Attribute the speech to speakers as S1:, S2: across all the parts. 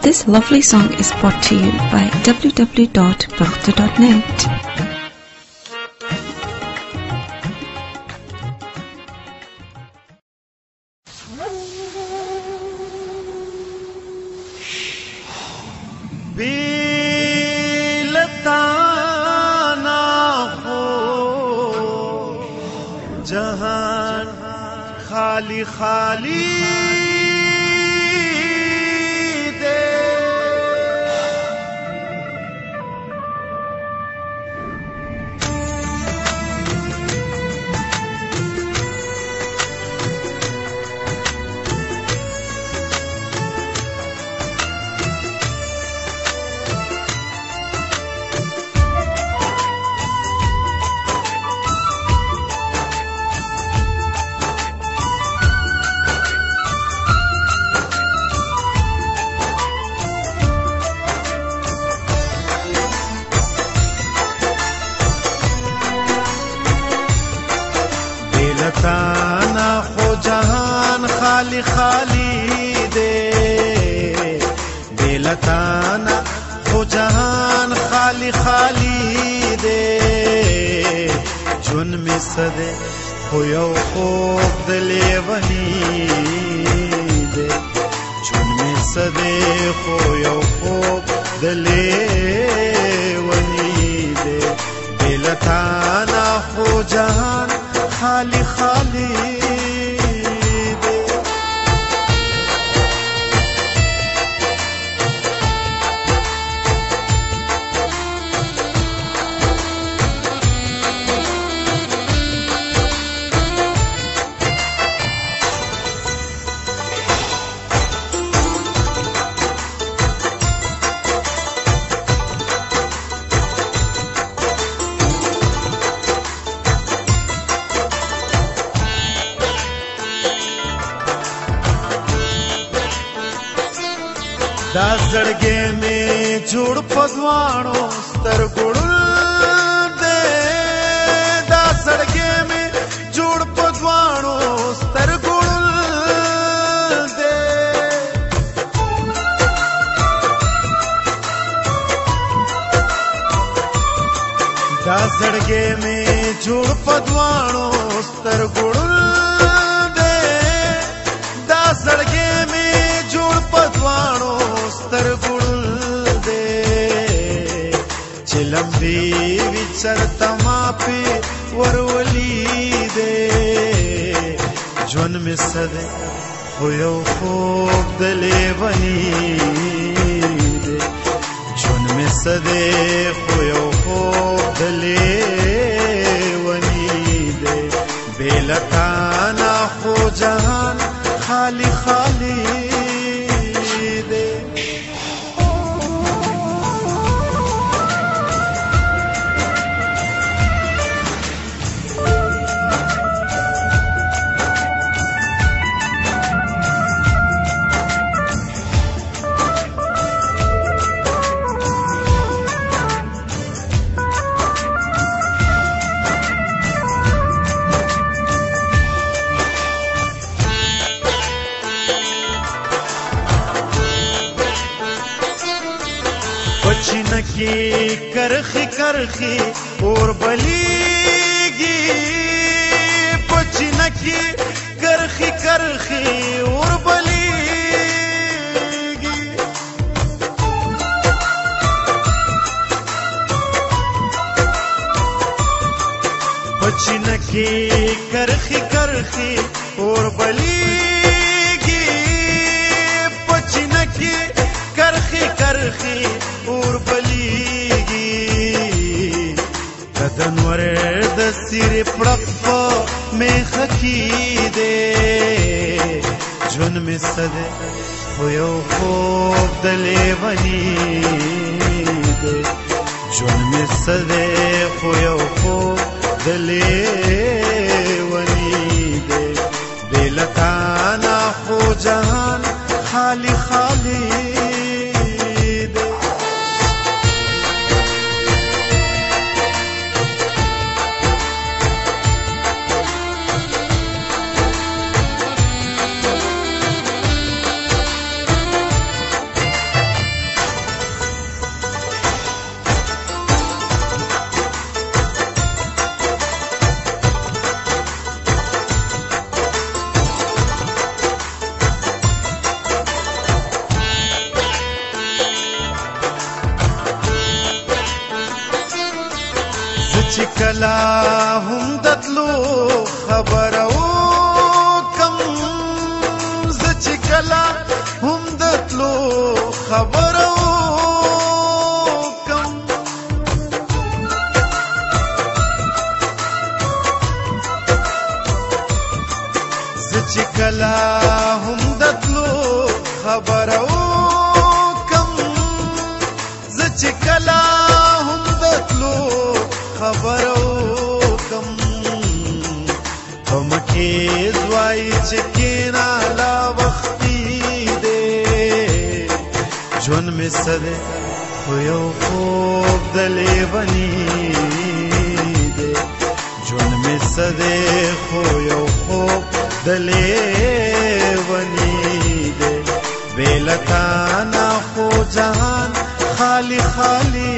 S1: This lovely song is brought to you by www.bakhta.net.
S2: बेलताना हो जहान खाली खाली दे बेलताना हो जहान खाली खाली दे बेलताना हो जहान खाली खाली दे जुन में सदे हो यो खूब दले वनी दे जुन में सदे हो यो खूब दले वनी दे बेलताना हो जहान खाली खाली दे दास जड़गे में जुड़ पदवाणो स्तर गुड़ुल दे दास जड़गे में जुड़ पदवाणो स्तर गुड़ुल दे दास जड़गे में जुड़ पदवाणो स्तर गुड़ुल दे दास जड़गे में जुड़ पदवाणो स्तर गुड़ुल दे चिलंबी विचर तमापे वरवली दे जुन में सदे हुयो खूब दले वनी दे जुन में सदे हुयो खूब दले वनी दे बेलताना हो जहान खाली खाली दे पचिन की करखी करखी और बलीगी पचिन की करखी करखी और बलीगी पचिन की करखी करखी और बलीगी पचिन की करखी करखी और बलीगी कदन वरद सिर पड़प में खकी दे जुन में सदे हुयो खूब दले वनी दे जुन में सदे हुयो खूब दले वनी दे बेलताना हो जहान खाली खाली दे کلا هم دتلو خبرو کم زه چې کلا هم دتلو خبرو کم زه چې کلا هم دتلو خبرو کم زه چې کلا هم دتلو خبرو کم پمکې زوای چې کینا لا وختي دې ژوند مې سده خو یو خوب د لیوني دې ژوند مې سده خو یو خوب د لیوني دې بېلتانا خو جهان خالی خالی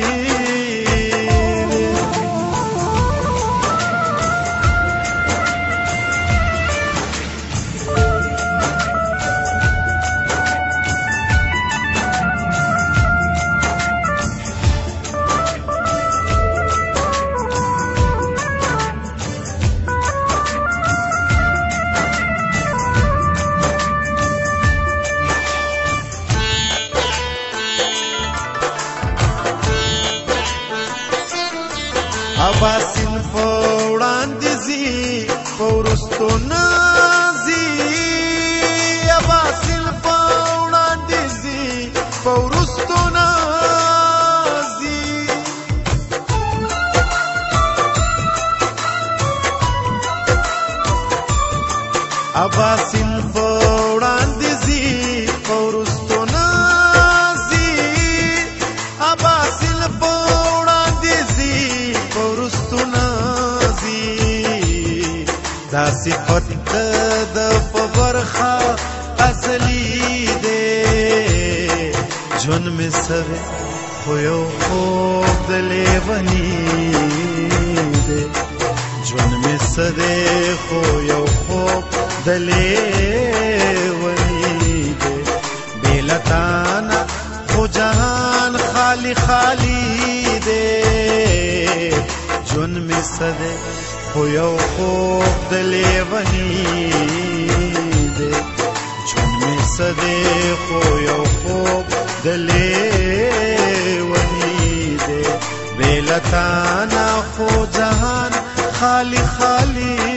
S2: اباسین فوړاندې زی پورستو نازی اباسین فوړاندې زی پورستو نازی اباسین فوړاندې زی پورستو نازی اباسین دا صفت د پبرخه اصلي دی ژوند مې سره خو یو خوب د لیوني دی ژوند مې سره خو یو خوب د لیوني دی بېلتانا خو جهان خالی خالی دی ژوند مې سره خو یو خوب د لیوني دی ژوند مې سده خو یو خوب د لیوني دی بېلتانا خو جهان خالی خالی